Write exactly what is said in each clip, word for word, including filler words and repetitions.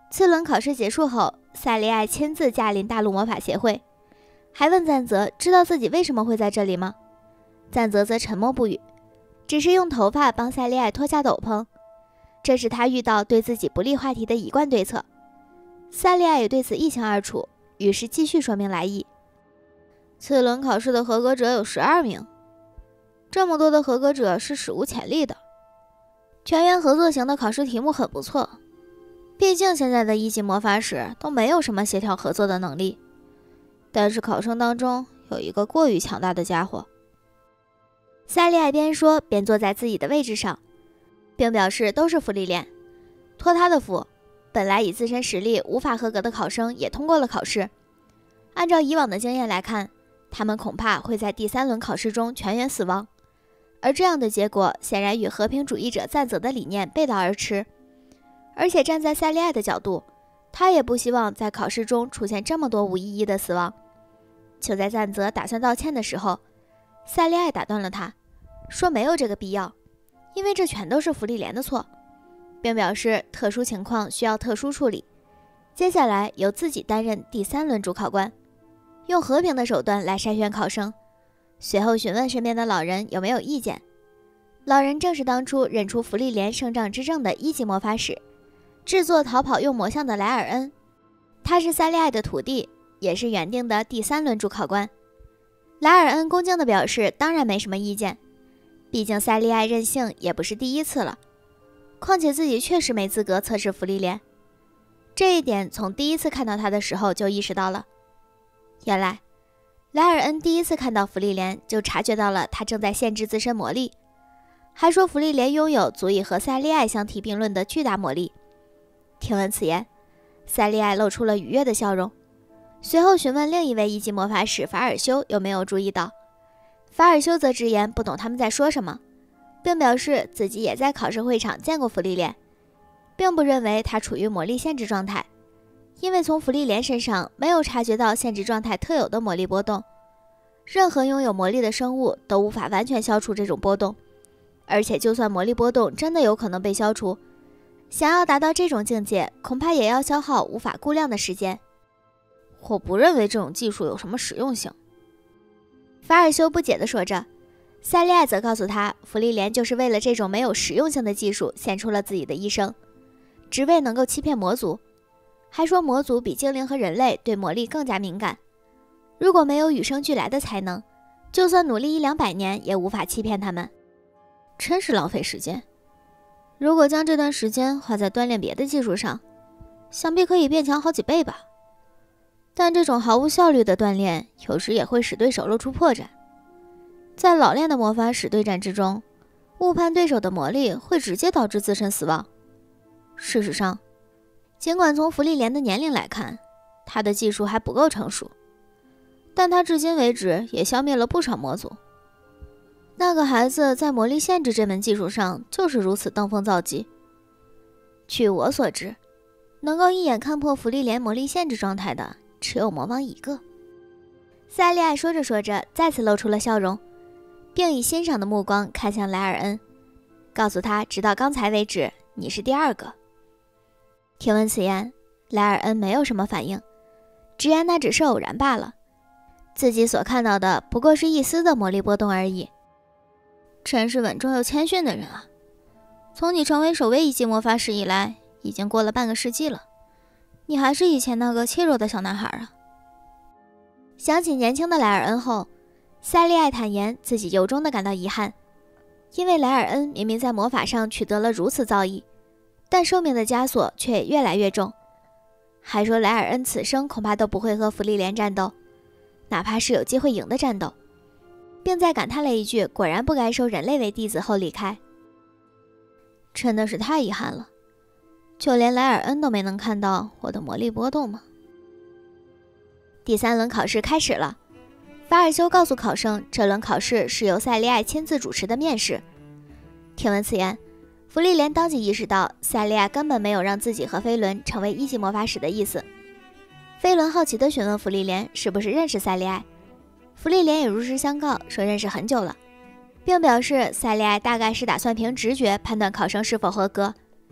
次轮考试结束后，赛利艾亲自驾临大陆魔法协会，还问赞泽知道自己为什么会在这里吗？赞泽则沉默不语，只是用头发帮赛利艾脱下斗篷，这是他遇到对自己不利话题的一贯对策。赛利艾也对此一清二楚，于是继续说明来意。次轮考试的合格者有十二名，这么多的合格者是史无前例的。全员合作型的考试题目很不错，毕竟现在的一级魔法使都没有什么协调合作的能力。但是考生当中有一个过于强大的家伙。赛利艾边说边坐在自己的位置上，并表示都是芙莉莲，托他的福，本来以自身实力无法合格的考生也通过了考试。按照以往的经验来看，他们恐怕会在第三轮考试中全员死亡，而这样的结果显然与和平主义者赞泽的理念背道而驰。而且站在赛利艾的角度，他也不希望在考试中出现这么多无意义的死亡。就在赞泽打算道歉的时候，赛利艾打断了他，说没有这个必要，因为这全都是芙莉莲的错，并表示特殊情况需要特殊处理，接下来由自己担任第三轮主考官，用和平的手段来筛选考生。随后询问身边的老人有没有意见，老人正是当初认出芙莉莲圣杖之证的一级魔法使，制作逃跑用魔像的莱尔恩，他是赛利艾的徒弟，也是原定的第三轮主考官。莱尔恩恭敬地表示当然没什么意见，毕竟赛利艾任性也不是第一次了，况且自己确实没资格测试芙莉莲，这一点从第一次看到他的时候就意识到了。原来莱尔恩第一次看到芙莉莲就察觉到了他正在限制自身魔力，还说芙莉莲拥有足以和赛利艾相提并论的巨大魔力。听闻此言，赛利艾露出了愉悦的笑容，随后询问另一位一级魔法使法尔修有没有注意到。法尔修则直言不懂他们在说什么，并表示自己也在考试会场见过芙莉莲，并不认为他处于魔力限制状态，因为从芙莉莲身上没有察觉到限制状态特有的魔力波动。任何拥有魔力的生物都无法完全消除这种波动，而且就算魔力波动真的有可能被消除，想要达到这种境界，恐怕也要消耗无法估量的时间。我不认为这种技术有什么实用性。法尔修不解地说着，赛利艾则告诉他，芙莉莲就是为了这种没有实用性的技术献出了自己的一生，只为能够欺骗魔族，还说魔族比精灵和人类对魔力更加敏感，如果没有与生俱来的才能，就算努力一两百年也无法欺骗他们。真是浪费时间。如果将这段时间花在锻炼别的技术上，想必可以变强好几倍吧。但这种毫无效率的锻炼，有时也会使对手露出破绽。在老练的魔法使对战之中，误判对手的魔力会直接导致自身死亡。事实上，尽管从芙莉莲的年龄来看，他的技术还不够成熟，但他至今为止也消灭了不少魔族。那个孩子在魔力限制这门技术上就是如此登峰造极。据我所知，能够一眼看破芙莉莲魔力限制状态的只有魔王一个。赛利艾说着说着再次露出了笑容，并以欣赏的目光看向莱尔恩，告诉他直到刚才为止你是第二个。听闻此言，莱尔恩没有什么反应，直言那只是偶然罢了，自己所看到的不过是一丝的魔力波动而已。真是稳重又谦逊的人啊！从你成为首位一级魔法使以来，已经过了半个世纪了，你还是以前那个怯弱的小男孩啊。想起年轻的莱尔恩后，赛利艾坦言自己由衷地感到遗憾，因为莱尔恩明明在魔法上取得了如此造诣，但寿命的枷锁却也越来越重，还说莱尔恩此生恐怕都不会和芙莉莲战斗，哪怕是有机会赢的战斗，并在感叹了一句果然不该收人类为弟子后离开。真的是太遗憾了，就连莱尔恩都没能看到我的魔力波动吗？第三轮考试开始了，法尔修告诉考生，这轮考试是由赛利艾亲自主持的面试。听闻此言，芙莉莲当即意识到赛利艾根本没有让自己和飞轮成为一级魔法使的意思。飞轮好奇地询问芙莉莲是不是认识赛利艾，芙莉莲也如实相告说认识很久了，并表示赛利艾大概是打算凭直觉判断考生是否合格。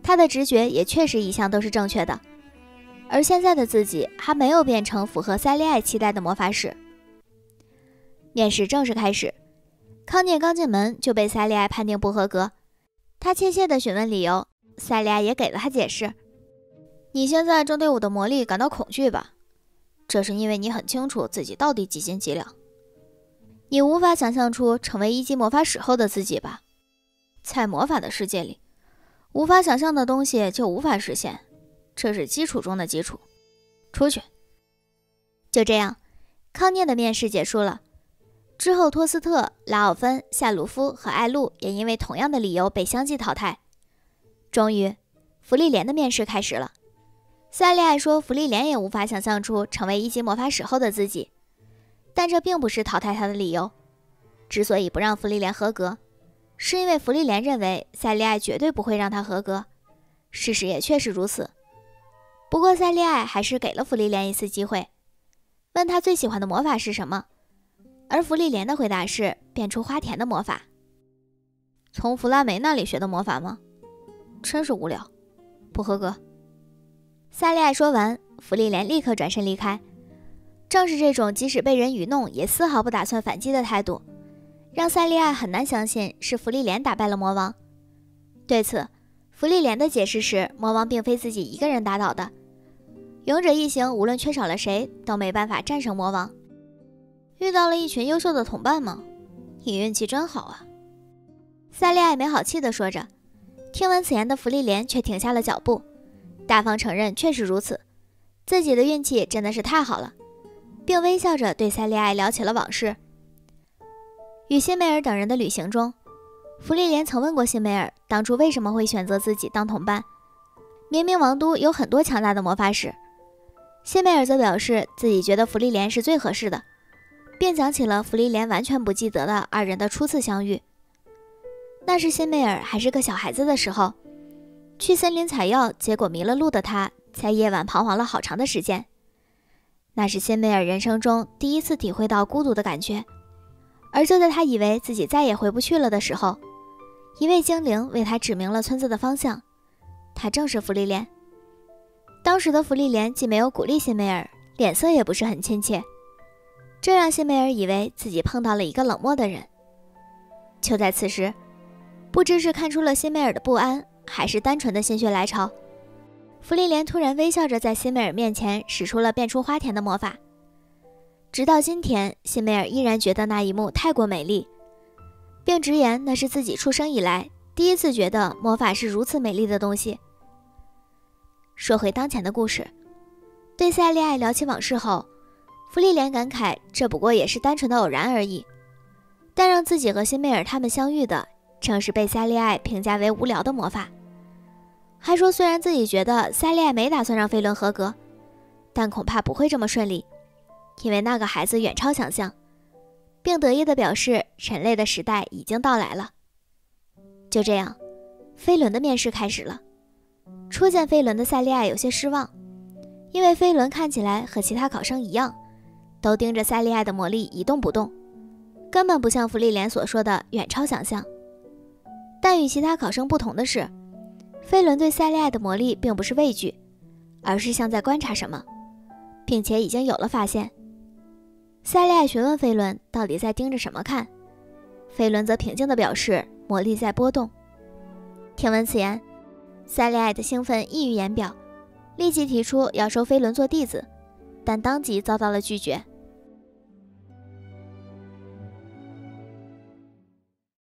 他的直觉也确实一向都是正确的。而现在的自己还没有变成符合塞利艾期待的魔法使。面试正式开始，康涅刚进门就被塞利艾判定不合格。他怯怯地询问理由，塞利艾也给了他解释。你现在正对我的魔力感到恐惧吧？这是因为你很清楚自己到底几斤几两。你无法想象出成为一级魔法使后的自己吧？在魔法的世界里，无法想象的东西就无法实现，这是基础中的基础。出去。就这样，康涅的面试结束了。之后，托斯特、拉奥芬、夏鲁夫和艾露也因为同样的理由被相继淘汰。终于，芙莉莲的面试开始了。塞利艾说，芙莉莲也无法想象出成为一级魔法使后的自己，但这并不是淘汰他的理由。之所以不让芙莉莲合格，是因为芙莉莲认为塞利艾绝对不会让他合格。事实也确实如此。不过塞利艾还是给了芙莉莲一次机会，问他最喜欢的魔法是什么，而芙莉莲的回答是变出花田的魔法。从弗拉梅那里学的魔法吗？真是无聊，不合格。塞利艾说完，芙莉莲立刻转身离开。正是这种即使被人愚弄也丝毫不打算反击的态度，让塞利艾很难相信是芙莉莲打败了魔王。对此，芙莉莲的解释是魔王并非自己一个人打倒的，勇者一行无论缺少了谁都没办法战胜魔王。遇到了一群优秀的同伴吗？你运气真好啊。塞利艾没好气地说着。听闻此言的芙莉莲却停下了脚步，大方承认确实如此，自己的运气真的是太好了，并微笑着对塞利艾聊起了往事。与辛梅尔等人的旅行中，芙莉莲曾问过辛梅尔当初为什么会选择自己当同伴。明明王都有很多强大的魔法使，辛梅尔则表示自己觉得芙莉莲是最合适的，并讲起了芙莉莲完全不记得的二人的初次相遇。那是辛梅尔还是个小孩子的时候，去森林采药，结果迷了路的他，在夜晚彷徨了好长的时间。那是辛梅尔人生中第一次体会到孤独的感觉。而就在他以为自己再也回不去了的时候，一位精灵为他指明了村子的方向，他正是芙莉莲。当时的芙莉莲既没有鼓励辛梅尔，脸色也不是很亲切，这让辛梅尔以为自己碰到了一个冷漠的人。就在此时，不知是看出了辛梅尔的不安，还是单纯的心血来潮，芙莉莲突然微笑着在辛梅尔面前使出了变出花田的魔法。直到今天，辛梅尔依然觉得那一幕太过美丽，并直言那是自己出生以来第一次觉得魔法是如此美丽的东西。说回当前的故事，对塞利艾聊起往事后，芙莉莲感慨这不过也是单纯的偶然而已，但让自己和辛梅尔他们相遇的正是被塞利艾评价为无聊的魔法。还说虽然自己觉得塞利艾没打算让费伦合格，但恐怕不会这么顺利，因为那个孩子远超想象，并得意地表示人类的时代已经到来了。就这样，飞轮的面试开始了。初见飞轮的塞利艾有些失望，因为飞轮看起来和其他考生一样，都盯着塞利艾的魔力一动不动，根本不像芙莉莲所说的远超想象。但与其他考生不同的是，飞轮对塞利艾的魔力并不是畏惧，而是像在观察什么，并且已经有了发现。塞利艾询问飞轮到底在盯着什么看，飞轮则平静地表示魔力在波动。听闻此言，塞利艾的兴奋溢于言表，立即提出要收飞轮做弟子，但当即遭到了拒绝。